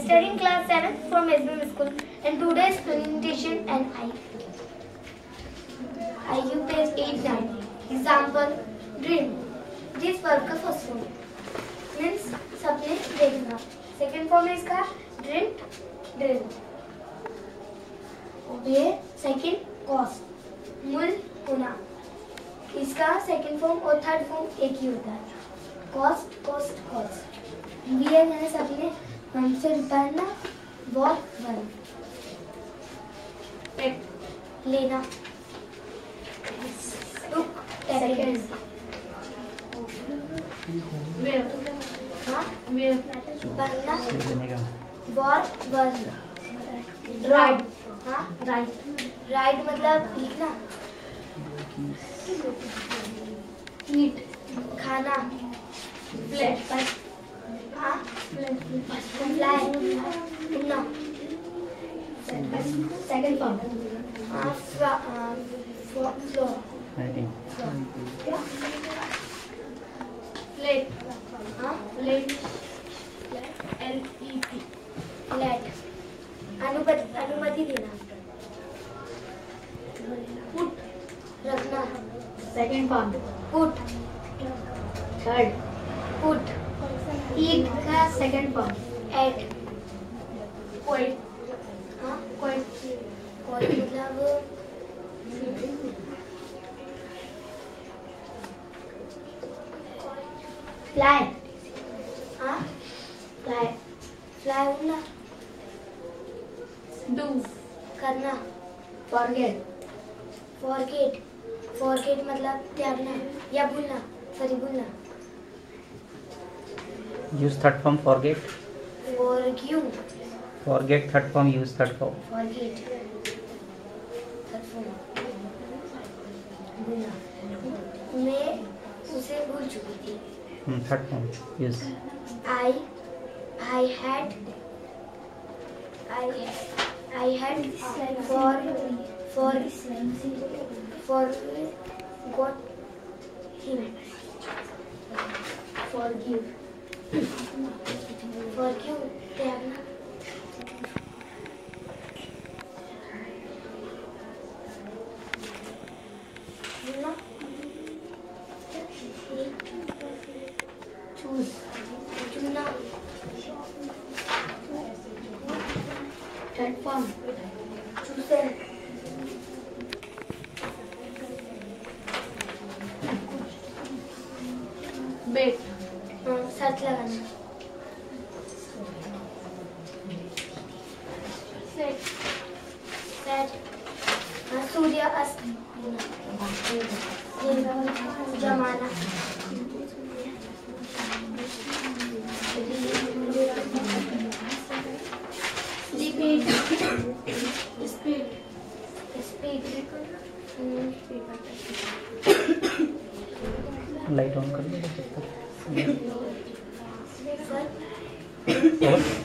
study in class 7 from MEC school, and today's presentation and I give page 8-9. Example, dream. This verb का first form means सपने देखना. Second form है इसका dreamt, dream. ये second cost, मूल होना. इसका second form और third form एक ही होता है. Cost, cost, cost. ये मैंने सपने हमसे उतारना. Walk, run. Pet, लेना. Took, taken. Wear, हाँ, wear. पहनना. Walk, run. Ride, हाँ, ride. Ride मतलब लिखना. Eat, खाना. Fly, हाँ, fly, उड़ना. Second form, हाँ, floor. Plate, हाँ, plate. L-E-T, plate. अनुमति देना. Put, रखना. Second form, put. Third, put. Eat का second form, eat. Quite, हाँ, quite. Quite मतलब fly, हाँ, fly. Fly उड़ना. Do, करना. Forget, forget. Forget मतलब त्यागना या भूलना. सॉरी भूलना. Use third form forget. Forgive. Forget third form. Use third form. Forget. Third form. भूलना. मैं उसे भूल चुकी थी. Third form. Use. I had forgot him. Forgive. Forgive त्यागना. भूलना. Choose, चुनना. Third form, choose. Bet, search लगाना. Set, सूर्य अस्त. जमाना. Speed. लाइट ऑन कर लो. Sir.